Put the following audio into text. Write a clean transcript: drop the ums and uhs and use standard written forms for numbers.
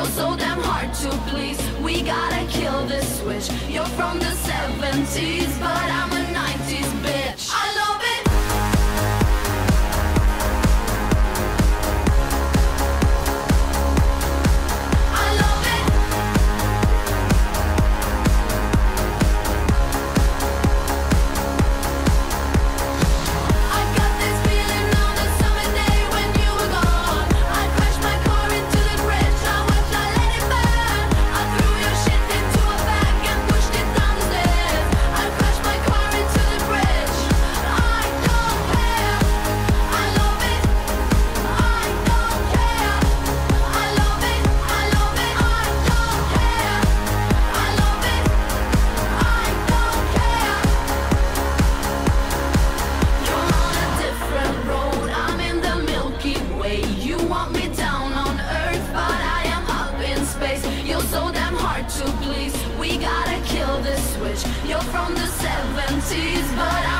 You're so damn hard to please. We gotta kill this switch. You're from the 70s, but I'm a 90s bitch. I love it. You're from the 70s, but